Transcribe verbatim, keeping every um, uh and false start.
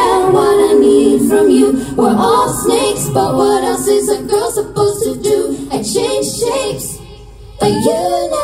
have what I need from you. We're all snakes, but what else is a girl supposed to do? I change shapes, but you know